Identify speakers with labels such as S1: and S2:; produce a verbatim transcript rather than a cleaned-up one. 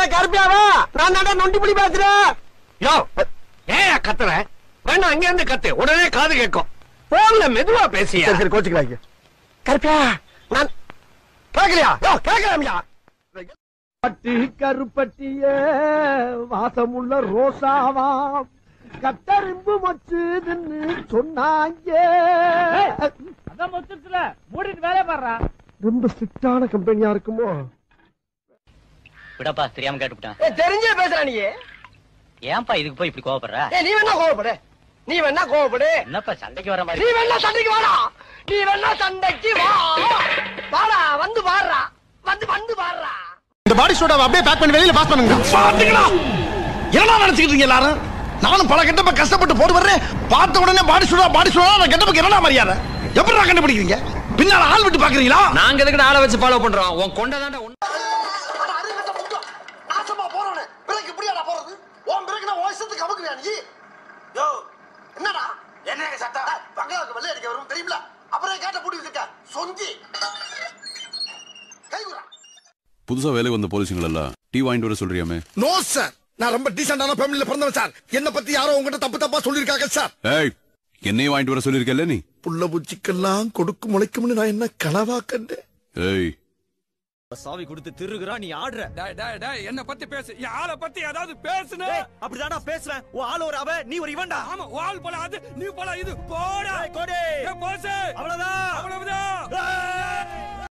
S1: கருப்பியாவா? நான் தாண்டா நொண்டி புடி பேசுறேன்.
S2: யோ ஏன் கத்துற? வேணா அங்க இருந்து கத்து, உடனே காது கேட்கும். போன்ல மெதுவா பேசியா.
S1: சரி சரி கோச்சுக்கிறாங்க. கருப்பியா நான் கேட்கலையா? யோ கேட்கலாமியா? பட்டி கருப்பட்டிய வாசமுள்ள ரோசாவா கட்டறிம்பு மொச்சுதுன்னு சொன்னாங்க.
S3: அதான் மொச்சுல மூடிட்டு வேலைய பாடுறா.
S1: ரொம்ப ஸ்ட்ரிக்டான கம்பெனியா இருக்குமோ?
S4: விடப்பா, தெரியாம கேட்டுட்டான்.
S1: தெரிஞ்சே பேசுற நீ.
S4: ஏன்பா இதுக்கு போய் இப்படி கோவப்படுற?
S1: நீ வேணா கோவப்படு, நீ வேணா கோவப்படு.
S4: என்னப்பா சண்டைக்கு வர மாதிரி?
S1: நீ வேணா சண்டைக்கு வாடா, நீ வேணா சண்டைக்கு வா. வாடா, வந்து பாடுறா, வந்து வந்து பாடுறா. இந்த பாடி சோடாவை அப்படியே பேக் பண்ணி வெளியில பாஸ் பண்ணுங்க.
S2: பாத்தீங்களா என்ன நினைச்சிட்டு இருக்கீங்க எல்லாரும்? நானும் பல கெட்டப்ப கஷ்டப்பட்டு போட்டு வர்றேன். பார்த்த உடனே பாடி சோடா பாடி சோடா. நான் கெட்டப்புக்கு என்னடா மரியாதை? எப்படி நான் கண்டுபிடிக்கிறீங்க? பின்னால ஆள் விட்டு பாக்குறீங்களா? நாங்க எதுக்கு ஆளை வச்சு ஃபாலோ பண்றோம்? உன் கொண்டதாண்டா
S1: நாசமா போறவனே பிரேக் இப்படியாடா போறது? உன் பிரேக் நான் வாய்ஸ்க்கு அமுக்குறியா நீ? யோ என்னடா என்னங்க சட்டா பங்களாவுக்கு வெள்ளை அடிக்க வரும் தெரியுமில? அப்புறம் கேட்ட பூட்டி வச்சிருக்க சொந்தி கைகுறா.
S5: புதுசா வேலை வந்த போலீஸ்கள் எல்லாம் டீ வாங்கிட்டு வர சொல்றியாமே?
S1: நோ சார், நான் ரொம்ப டீசென்டான ஃபேமிலில பிறந்தவன் சார். என்ன பத்தி யாரோ உங்ககிட்ட தப்பு தப்பா சொல்லிருக்காங்க சார்.
S5: ஏய், என்னையும் வாங்கிட்டு வர சொல்லிருக்கல நீ?
S1: புள்ள பூச்சிக்கெல்லாம் கொடுக்கு முளைக்கும்னு நான் என்ன கனவா கண்டேன்.
S5: ஏய்,
S6: சாவி கொடுத்து திருகுறா, நீ ஆடுற.
S7: டேய் டேய் டேய் என்ன பத்தி பேசு. யார பத்தி ஏதாவது பேசுனே?
S6: அப்படிதான்டா பேசுறேன். ஓ ஆள் ஒரு அவ, நீ ஒரு இவன்டா.
S7: ஆமா, வால் போல அது, நீ போல இது. போடா
S6: கோடி
S7: போசே.
S6: அவ்வளவுதான்
S7: அவ்வளவுதான்.